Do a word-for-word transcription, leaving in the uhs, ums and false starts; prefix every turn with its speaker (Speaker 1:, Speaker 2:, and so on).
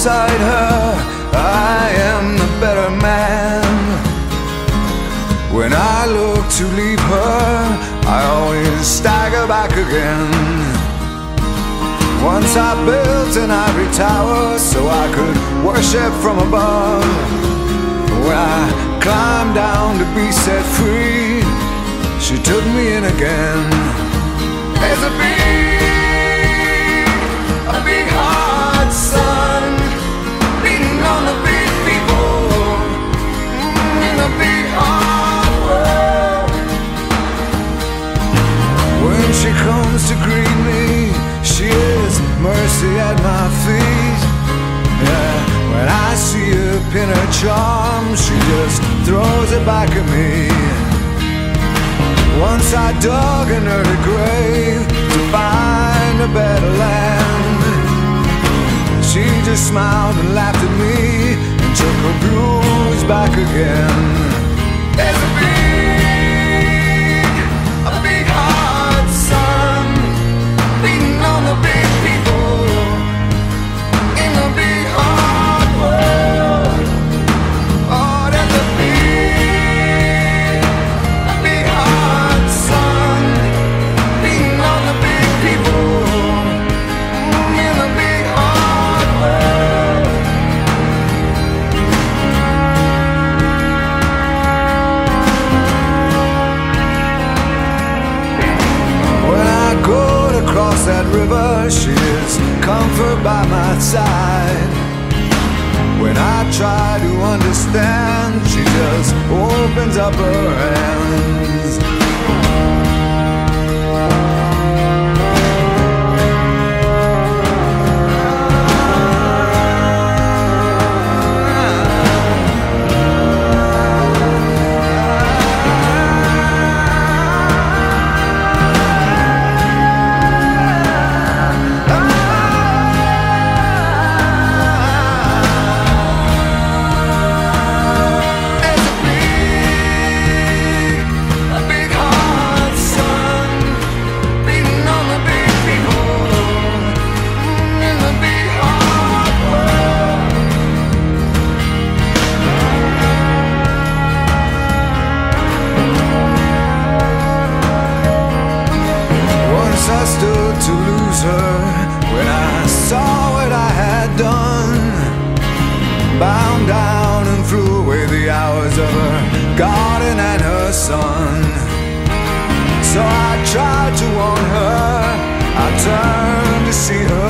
Speaker 1: beside her, I am the better man. When I look to leave her, I always stagger back again. Once I built an ivory tower so I could worship from above. When I climbed down to be set free, she took me in again. There's a big, a big hot sun beating on the big people in the big hard world. When she comes to greet me, she is mercy at my feet. Yeah, when I see her pin her charm, she just throws it back at me. Once I dug an early grave to find a better land. She just smiled and laughed at me and took her blues back again. There's a big, a big hot sun beating on the big people in the big hard world. Oh, there's a big, a big hot sun beating on the big people in the big hard world. When I go to cross that river, she is comfort by my side. When I try to understand, she just opens up her hands. I stood to lose her when I saw what I had done. Bound down and flew away the hours of her garden and her son. So I tried to warn her, I turned to see her